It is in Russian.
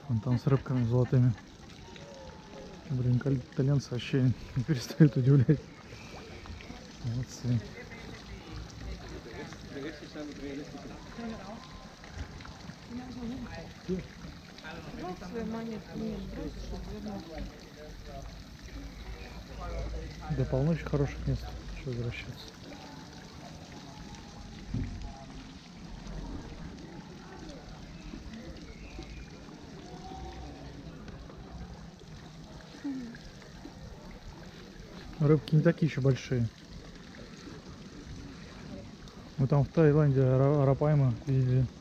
Вон там с рыбками золотыми. Блин, итальянцы вообще не перестают удивлять. Молодцы. До полночи хороших мест, что возвращаться. Рыбки не такие еще большие. Мы там в Таиланде арапайма видели.